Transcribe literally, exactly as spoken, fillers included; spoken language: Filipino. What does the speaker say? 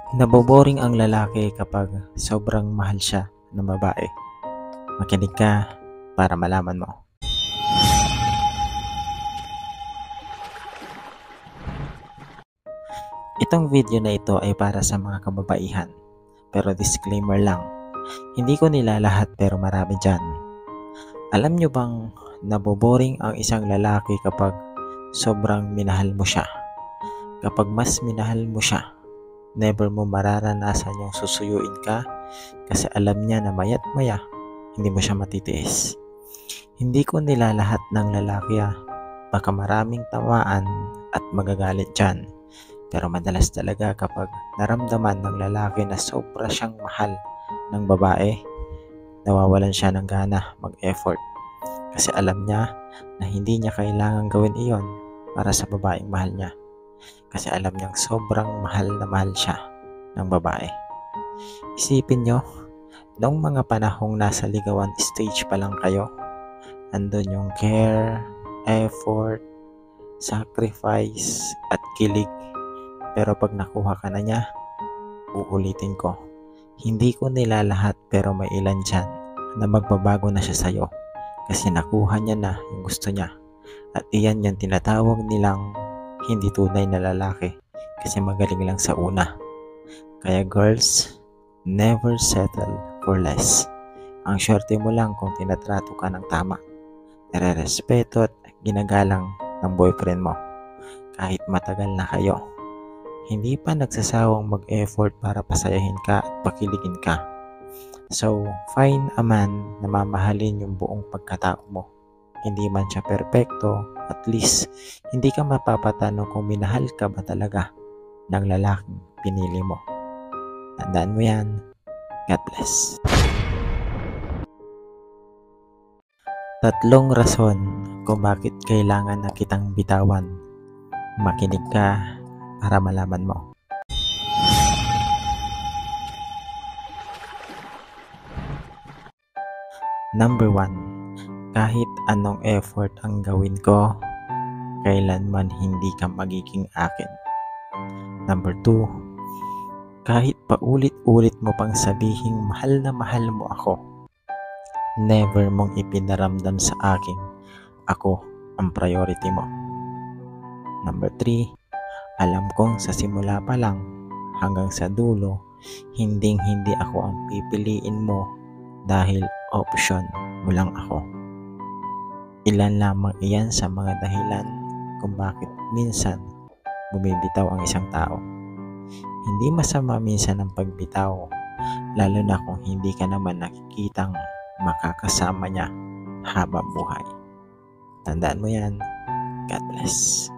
Naboboring ang lalaki kapag sobrang mahal siya ng babae. Makinig ka para malaman mo. Itong video na ito ay para sa mga kababaihan. Pero disclaimer lang, hindi ko nila lahat pero marami dyan. Alam nyo bang naboboring ang isang lalaki kapag sobrang minahal mo siya? Kapag mas minahal mo siya, never mo mararanasan yung susuyuin ka kasi alam niya na maya't maya hindi mo siya matitiis. Hindi ko nila lahat ng lalaki ah. Baka maraming tamaan at magagalit dyan. Pero madalas talaga kapag naramdaman ng lalaki na sobra siyang mahal ng babae, nawawalan siya ng gana mag-effort. Kasi alam niya na hindi niya kailangang gawin iyon para sa babaeng mahal niya. Kasi alam niyang sobrang mahal na mahal siya ng babae. Isipin nyo, noong mga panahong nasa ligawan stage pa lang kayo, andun yung care, effort, sacrifice, at kilig. Pero pag nakuha ka na niya, uulitin ko, hindi ko nila lahat pero may ilan dyan na magbabago na siya sa'yo. Kasi nakuha niya na yung gusto niya. At iyan yung tinatawag nilang hindi tunay na lalaki kasi magaling lang sa una. Kaya girls, never settle for less. Ang swerte mo lang kung tinatrato ka ng tama. Nare-respeto at ginagalang ng boyfriend mo. Kahit matagal na kayo, hindi pa nagsasawang mag-effort para pasayahin ka at pakiligin ka. So, find a man na mamahalin yung buong pagkatao mo. Hindi man siya perpekto, at least hindi ka mapapatanong kung minahal ka ba talaga ng lalaking pinili mo. Tandaan mo yan. God bless. Tatlong rason kung bakit kailangan na kitang bitawan. Makinig ka para malaman mo. Number one, kahit anong effort ang gawin ko, kailanman hindi ka magiging akin. Number two, kahit paulit-ulit mo pang sabihing mahal na mahal mo ako, never mong ipinaramdam sa akin ako ang priority mo. Number three, alam kong sa simula pa lang hanggang sa dulo, hinding hindi ako ang pipiliin mo dahil option mo lang ako. Ilan lamang iyan sa mga dahilan kung bakit minsan bumibitaw ang isang tao. Hindi masama minsan ang pagbitaw, lalo na kung hindi ka naman nakikitang makakasama niya habang buhay. Tandaan mo yan. God bless.